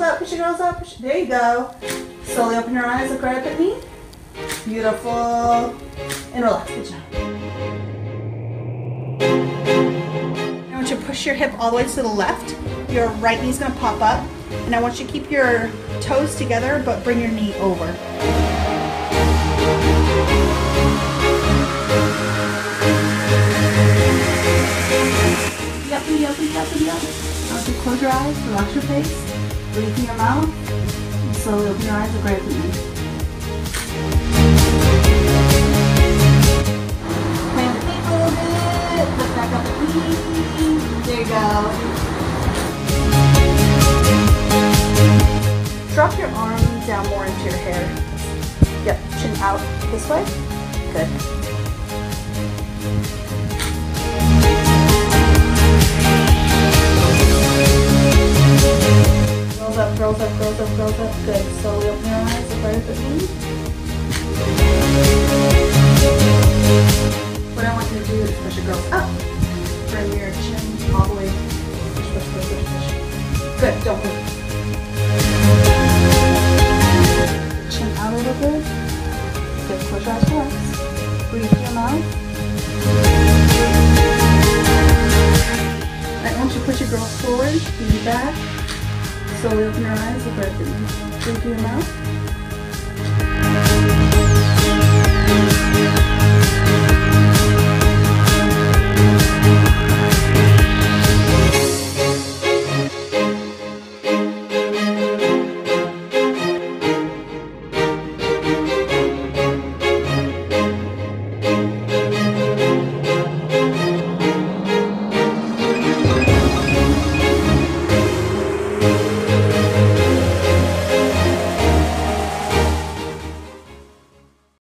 up, push your girls up. There you go. Slowly open your eyes, look right up at me. Beautiful. And relax, good job. I want you to push your hip all the way to the left. Your right knee's gonna pop up. And I want you to keep your toes together, but bring your knee over. Yep. Now to close your eyes, relax your face, breathe in your mouth, and slowly open your eyes and grab the knee. Plant the feet a little bit, lift back up the knee. There you go. Drop your arm down more into your hair. Yep, chin out this way. Good. Girls up. Good. Slowly open your eyes, look right at the knee. What I want you to do is push your girls up. Bring your chin all the way. Push. Good, don't move. Chin out a little bit. Good, close your eyes, relax. Breathe in your mouth. I want you to push your girls forward, lean back. Slowly open your eyes, look right at the knee. Breathe through your mouth.